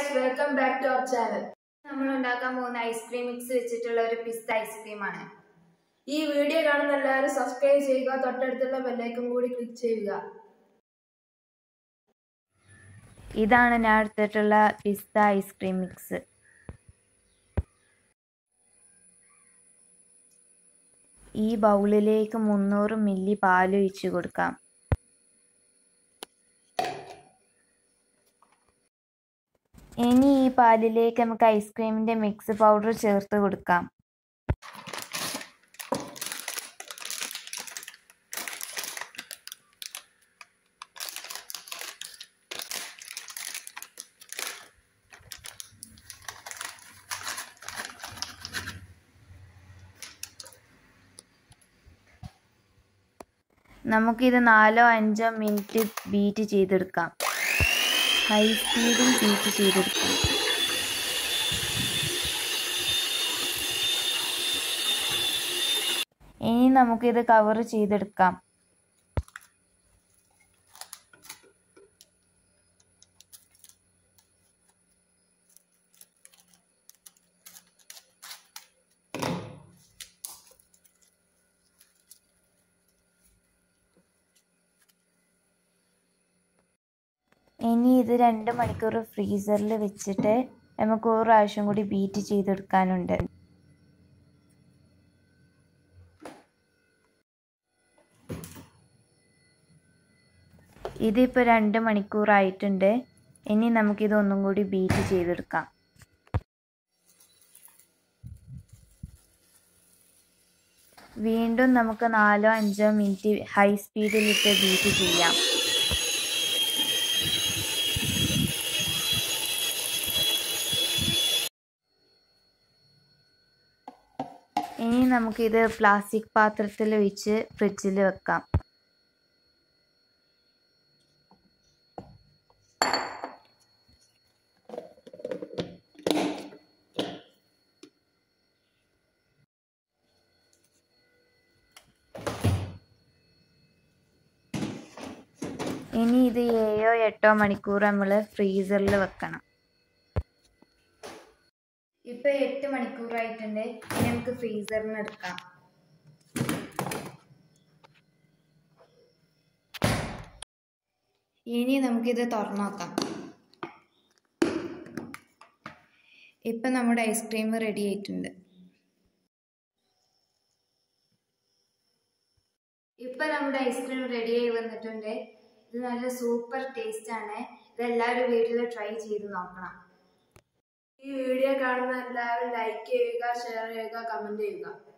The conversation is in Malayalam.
welcome back to our channel. നമ്മൾ ഉണ്ടാക്കാൻ പോകുന്ന ഐസ്ക്രീം മിക്സ് വെച്ചിട്ടുള്ള ഒരു പിസ്ത ഐസ്ക്രീം ആണ്. ഈ വീഡിയോ കാണുന്ന എല്ലാവരും സബ്സ്ക്രൈബ് ചെയ്യുക, തൊട്ടടുത്തുള്ള ബെൽ ഐക്കൺ കൂടി ക്ലിക്ക് ചെയ്യുക. ഇതാണ് ഞാൻ എടുത്തിട്ടുള്ള പിസ്ത ഐസ്ക്രീം മിക്സ്. ഈ ബൗളിലേക്ക് 300 മില്ലി പാൽ ഒഴിച്ചു കൊടുക്കാം. ഇനി ഈ പാലിലേക്ക് നമുക്ക് ഐസ്ക്രീമിൻ്റെ മിക്സ് പൗഡർ ചേർത്ത് കൊടുക്കാം. നമുക്കിത് 4-5 മിനിറ്റ് ബീറ്റ് ചെയ്തെടുക്കാം. ഹൈ സ്പീഡിൽ ബീറ്റ് ചെയ്തെടുക്കാം. ഇനി നമുക്കിത് കവർ ചെയ്തെടുക്കാം. ഇനി ഇത് 2 മണിക്കൂർ ഫ്രീസറിൽ വെച്ചിട്ട് നമുക്ക് ഒരു പ്രാവശ്യം കൂടി ബീറ്റ് ചെയ്തെടുക്കാനുണ്ട്. ഇതിപ്പോൾ 2 മണിക്കൂറായിട്ടുണ്ട്. ഇനി നമുക്കിത് ഒന്നും കൂടി ബീറ്റ് ചെയ്തെടുക്കാം. വീണ്ടും നമുക്ക് 4-5 മിനിറ്റ് ഹൈ സ്പീഡിലിട്ട് ബീറ്റ് ചെയ്യാം. ഇനി നമുക്കിത് പ്ലാസ്റ്റിക് പാത്രത്തിൽ വെച്ച് ഫ്രിഡ്ജിൽ വെക്കാം. ഇനി ഇത് 7-8 മണിക്കൂർ നമ്മൾ ഫ്രീസറിൽ വെക്കണം. ഇപ്പം 8 മണിക്കൂറായിട്ടുണ്ട്. ഇനി നമുക്ക് ഫ്രീസറിൽ നിന്ന് എടുക്കാം. ഇനി നമുക്കിത് തുറന്നു നോക്കാം. ഇപ്പം നമ്മുടെ ഐസ്ക്രീം റെഡി ആയിട്ടുണ്ട്. ഇപ്പം നമ്മുടെ ഐസ്ക്രീം റെഡിയായി വന്നിട്ടുണ്ട്. ഇത് നല്ല സൂപ്പർ ടേസ്റ്റ് ആണ്. ഇതെല്ലാവരും വീട്ടിൽ ട്രൈ ചെയ്ത് നോക്കണം. ഈ വീഡിയോ കാണുന്ന എല്ലാവരും ലൈക്ക് ചെയ്യുക, ഷെയർ ചെയ്യുക, കമന്റ് ചെയ്യുക.